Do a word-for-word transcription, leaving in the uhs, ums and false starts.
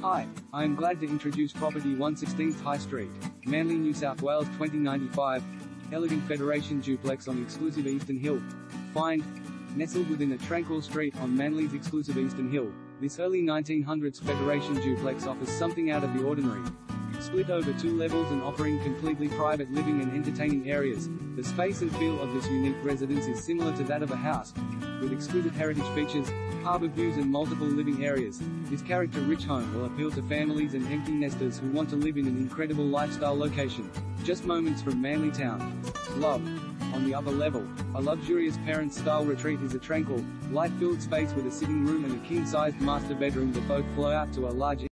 Hi, I am glad to introduce property one sixteenth High Street, Manly, New South Wales twenty ninety-five. Elegant Federation duplex on exclusive Eastern Hill. Find, nestled within a tranquil street on Manly's exclusive Eastern Hill, this early nineteen hundreds Federation duplex offers something out of the ordinary. Split over two levels and offering completely private living and entertaining areas, the space and feel of this unique residence is similar to that of a house. With exquisite heritage features, harbour views and multiple living areas, this character-rich home will appeal to families and empty nesters who want to live in an incredible lifestyle location, just moments from Manly town. Love. On the upper level, a luxurious parent-style retreat is a tranquil, light-filled space with a sitting room and a king-sized master bedroom that both flow out to a large